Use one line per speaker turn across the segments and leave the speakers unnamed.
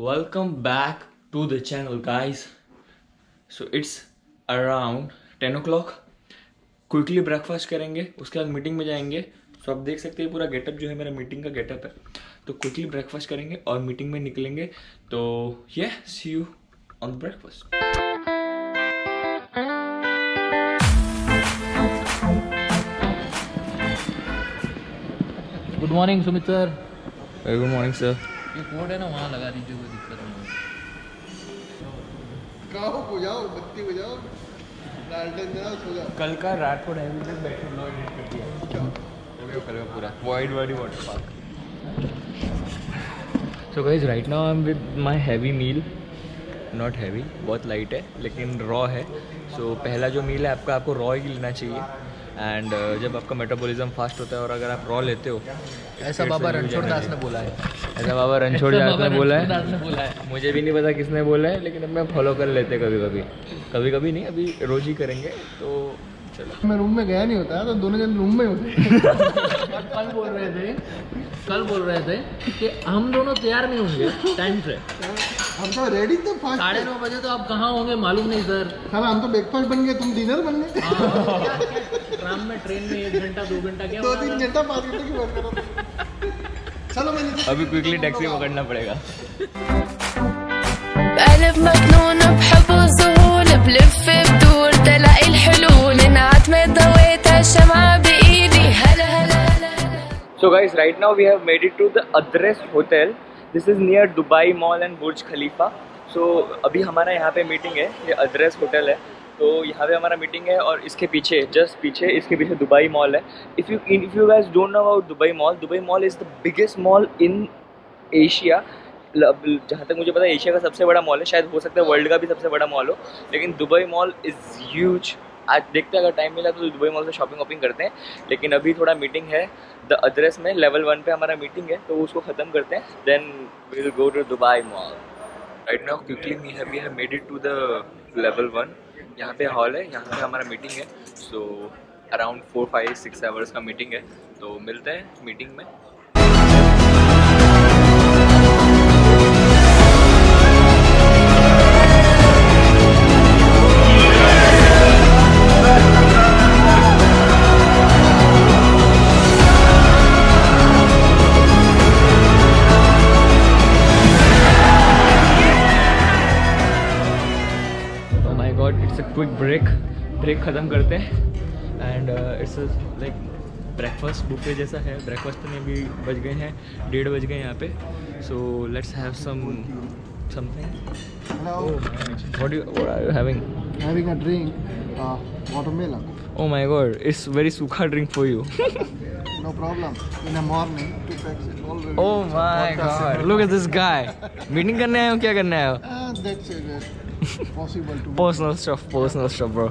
Welcome back to the channel, guys. So it's around 10 o'clock. Quickly breakfast करेंगे, उसके बाद meeting में जाएंगे. तो आप देख सकते हैं पूरा गेटअप जो है मेरा मीटिंग का गेटअप है. तो क्विकली ब्रेकफास्ट करेंगे और मीटिंग में निकलेंगे. तो ये see you on breakfast.
Good morning Sumit sir.
Very good morning sir.
ये कोड है ना, वहाँ लगा दीजिए, कोई दिक्कत नहीं.
बजाओ, बत्ती बजाओ, लालटेन जलाओ, सो जाओ.
कल का रात को ढाई बजे बैठे ब्लॉग एडिट कर दिया. कल का पूरा wide water park. So guys right now I am with my heavy meal. Not heavy, बहुत लाइट है लेकिन रॉ है. सो पहला जो मील है आपको रॉ ही लेना चाहिए. एंड जब आपका मेटाबॉलिज्म फास्ट होता है और अगर आप रॉ लेते हो,
ऐसा बाबा रणछोड़ दास ने बोला है.
ऐसा बाबा रणछोड़ दास ने बोला है. मुझे भी नहीं पता किसने बोला है, लेकिन अब मैं फॉलो कर लेते कभी कभी नहीं, अभी रोज ही करेंगे. तो चलो.
मैं रूम में गया नहीं होता है, तो दोनों जन रूम में होते.
कल बोल रहे थे कि हम दोनों तैयार नहीं होंगे टाइम से.
हम तो रेडी थे
9:30 बजे. तो आप कहाँ होंगे मालूम नहीं सर.
साला हम तो ब्रेकफास्ट बन गए, तुम डिनर बन गए.
ट्राम में ट्रेन में 1 घंटा 2 घंटा क्या
2-3 घंटा 5 घंटे की बात करो. चलो मैं
अभी क्विकली टैक्सी पकड़ना पड़ेगा.
قلب مجنون بحب الظهور بلف بدور تلاقي الحلول انعت ما ضويتها شمعة بإيدي هلا هلا هلا.
So guys, right now we have made it to the Adres Hotel. This is near Dubai Mall and Burj Khalifa. So अभी हमारा यहाँ पे मीटिंग है. ये अद्रेस होटल है, तो यहाँ पे हमारा मीटिंग है. और इसके पीछे, जस्ट पीछे, इसके पीछे दुबई मॉल है. If you guys don't know about Dubai Mall is the biggest mall in Asia. जहाँ तक मुझे पता है एशिया का सबसे बड़ा मॉल है. शायद हो सकता है वर्ल्ड का भी सबसे बड़ा मॉल हो, लेकिन दुबई मॉल इज़ ह्यूज. आज देखते हैं, अगर टाइम मिला तो दुबई मॉल से शॉपिंग करते हैं. लेकिन अभी थोड़ा मीटिंग है द अड्रेस में. लेवल 1 पे हमारा मीटिंग है, तो उसको ख़त्म करते हैं. Then we will go to Dubai mall. Right now quickly we have made it to the level 1. यहाँ पे हॉल है, यहाँ पे हमारा मीटिंग है. सो अराउंड 4-5-6 आवर्स का मीटिंग है. तो मिलते हैं मीटिंग में. इट्स अ क्विक ब्रेक ख़त्म करते हैं. And it's like breakfast buffet जैसा है. ब्रेकफास्ट तो नहीं, अभी बज गए हैं 1:30 बज गए यहाँ पे. So let's have something. What are you having?
Having a drink, watermelon.
Oh my god, it's very सूखा drink for you.
No problem. In the morning, 2 packs it already.
Oh my god, look at this guy. Meeting करने आए हो, क्या करने आए हो?
That's it. Possible to.
Personal stuff, bro.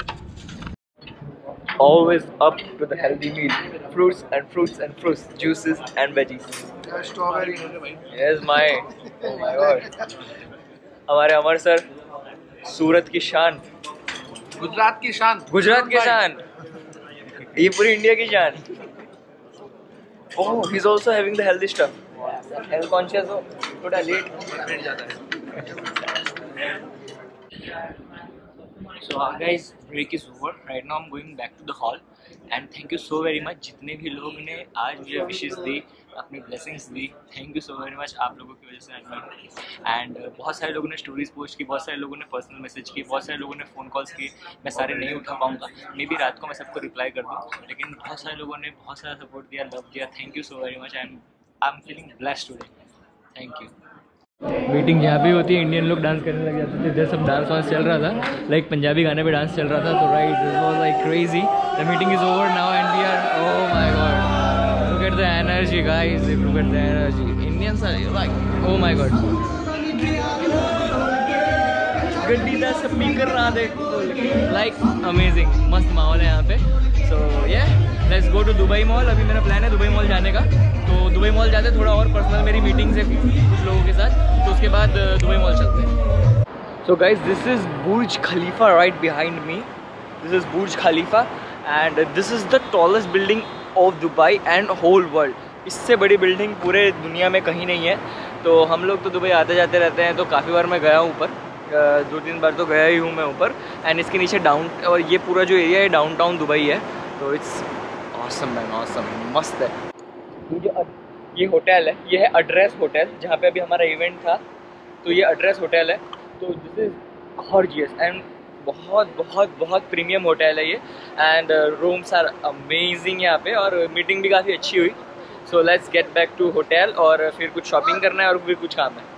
Always up to the healthy meal. Fruits, juices and veggies.
Strawberry.
Yes, oh my god. हमारे अमर sir, सूरत की शान,
गुजरात की शान.
ये पूरी इंडिया की शान. Oh, he's also having the healthy stuff. Health conscious हो, थोड़ा लेट जाता है. So guys, break is over. Right now I'm going back to the hall. And thank you so very much जितने भी लोग ने आज मुझे विशेस दी, अपनी ब्लेसिंग्स दी. Thank you so very much. आप लोगों की वजह से आज मैं. एंड बहुत सारे लोगों ने स्टोरीज पोस्ट की, बहुत सारे लोगों ने पर्सनल मैसेज किए, बहुत सारे लोगों ने फ़ोन कॉल्स किए. मैं सारे नहीं उठा पाऊँगा, मे बी रात को मैं सबको रिप्लाई कर दूँ. लेकिन बहुत सारे लोगों ने बहुत सारा सपोर्ट दिया, लव दिया. Thank you so very much. I am feeling blessed today. Thank you. Meeting जहाँ भी होती है इंडियन लोग डांस करने लग जाते थे. इधर सब डांस वांस चल रहा था, लाइक पंजाबी गाने पे डांस चल रहा था. तो right, this was like crazy. The meeting is over now and we are, oh my god, look at the energy guys, look at the energy. Indians are like, oh my god. गड्डी दा speaker ना देख, like amazing. मस्त माहौल है यहाँ पे. So ये let's go to Dubai mall. अभी मेरा प्लान है दुबई मॉल जाने का. तो दुबई मॉल जाते थोड़ा और पर्सनल मेरी मीटिंग्स है कुछ लोगों के साथ, तो उसके बाद दुबई मॉल चलते हैं. So guys, this is Burj Khalifa right behind me. This is Burj Khalifa and this is the tallest building of Dubai and whole world. इससे बड़ी बिल्डिंग पूरे दुनिया में कहीं नहीं है. तो हम लोग तो दुबई आते जाते रहते हैं, तो काफ़ी बार मैं गया हूँ ऊपर, 2-3 बार तो गया ही हूँ मैं ऊपर। एंड इसके नीचे डाउन, और ये पूरा जो एरिया है डाउनटाउन दुबई है, तो इट्स ऑसम मैन, ऑसम, मस्त है। ये होटल है, ये है एड्रेस होटल, जहाँ पे अभी हमारा इवेंट था, तो ये एड्रेस होटल है। तो दिस इज़ गॉर्जियस एंड बहुत बहुत बहुत प्रीमियम होटल है ये, एंड रूम्स आर अमेजिंग यहाँ पे, और मीटिंग भी काफ़ी अच्छी हुई। So let's get back to hotel, और फिर कुछ शॉपिंग करना है और फिर कुछ काम है।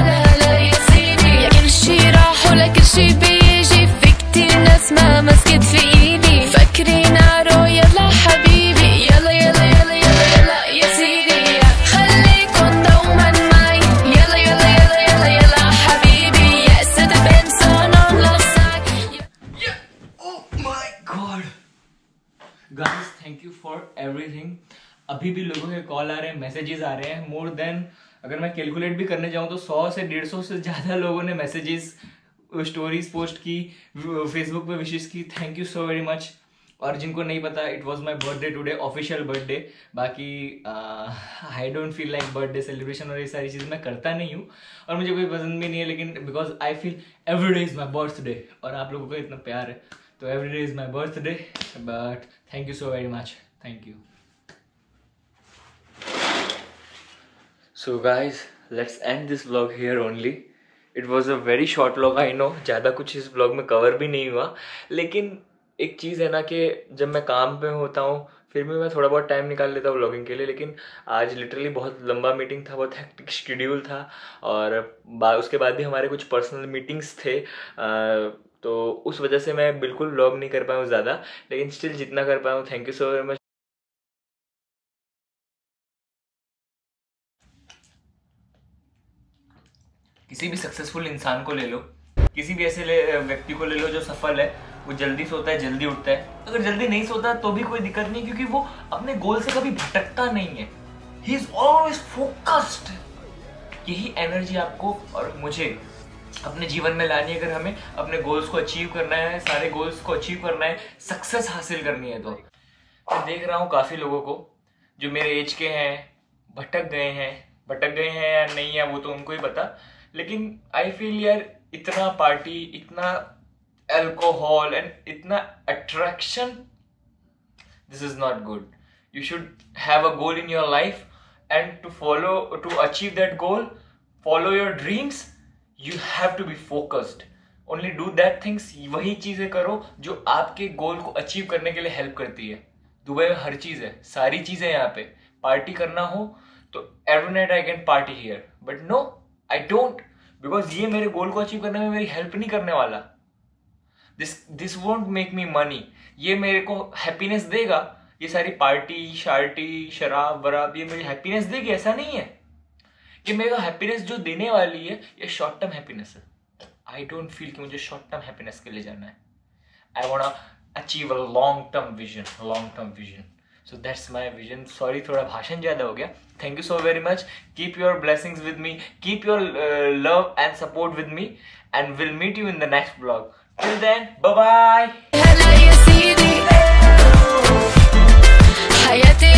كل شي راح ولا كل شي بيجي، في كتير ناس ما مسكت في ايدي، فكرين عرو يلا حبيبي، يلا يلا يلا يلا يلا يا سيدي، خليكن دوما معي، يلا يلا يلا يلا يلا حبيبي، يأسد بإنسان لصاك.
Oh my God, guys, thank you for everything. अभी भी लोगों के कॉल आ रहे हैं, मैसेजेस आ रहे हैं, मोर देन, अगर मैं कैलकुलेट भी करने जाऊँ तो 100 से 150 से ज़्यादा लोगों ने मैसेजेस, स्टोरीज पोस्ट की, फेसबुक पे विशेस की। Thank you so very much. और जिनको नहीं पता, it was my birthday today, official birthday. बाकी I don't feel like birthday celebration और ये सारी चीज़ मैं करता नहीं हूँ, और मुझे कोई पसंद भी नहीं है, लेकिन because I feel every day is my birthday, और आप लोगों का इतना प्यार है, तो every day is my birthday. But thank you so very much, thank you. So guys, let's end this vlog here only. It was a very short vlog, I know. ज़्यादा कुछ इस vlog में कवर भी नहीं हुआ, लेकिन एक चीज़ है ना कि जब मैं काम पे होता हूँ फिर भी मैं थोड़ा बहुत टाइम निकाल लेता हूँ व्लॉगिंग के लिए, लेकिन आज लिटरली बहुत लंबा मीटिंग था, बहुत हेक्टिक शेड्यूल था, और उसके बाद भी हमारे कुछ पर्सनल मीटिंग्स थे, तो उस वजह से मैं बिल्कुल व्लॉग नहीं कर पाया हूँ ज़्यादा, लेकिन स्टिल जितना कर पाया हूँ, thank you so very much. किसी भी सक्सेसफुल इंसान को ले लो, किसी भी ऐसे व्यक्ति को ले लो जो सफल है, वो जल्दी सोता है, जल्दी उठता है। अगर जल्दी नहीं सोता तो भी कोई दिक्कत नहीं, क्योंकि वो अपने गोल से कभी भटकता नहीं है। He is always focused. यही एनर्जी आपको और मुझे अपने जीवन में लानी है, अगर हमें अपने गोल्स को अचीव करना है, सारे गोल्स को अचीव करना है, सक्सेस हासिल करनी है। तो मैं देख रहा हूँ काफ़ी लोगों को जो मेरे एज के हैं, भटक गए हैं या नहीं है वो तो उनको ही पता, लेकिन आई फील यार इतना पार्टी, इतना अल्कोहल एंड इतना attraction, this is not good. You should have a goal in your life, and to achieve that goal, follow your dreams, you have to be focused. Only do that things, वही चीजें करो जो आपके गोल को achieve करने के लिए help करती है। दुबई में हर चीज है, सारी चीजें यहाँ पे। पार्टी करना हो तो every night I can party here, but no I don't, because ये मेरे गोल को अचीव करने में मेरी हेल्प नहीं करने वाला। This won't make me money. ये मेरे को हैप्पीनेस देगा, ये सारी पार्टी शार्टी शराब वराब ये मेरी हैप्पीनेस देगी, ऐसा नहीं है। ये मेरा हैप्पीनेस जो देने वाली है ये शॉर्ट टर्म हैप्पीनेस है। आई डोंट फील कि मुझे शॉर्ट टर्म हैप्पीनेस के लिए जाना है। I want to achieve a long term vision. So that's my vision. Sorry, थोड़ा भाषण ज़्यादा हो गया. Thank you so very much. Keep your blessings with me. Keep your love and support with me. And we'll meet you in the next vlog. Till then, bye bye.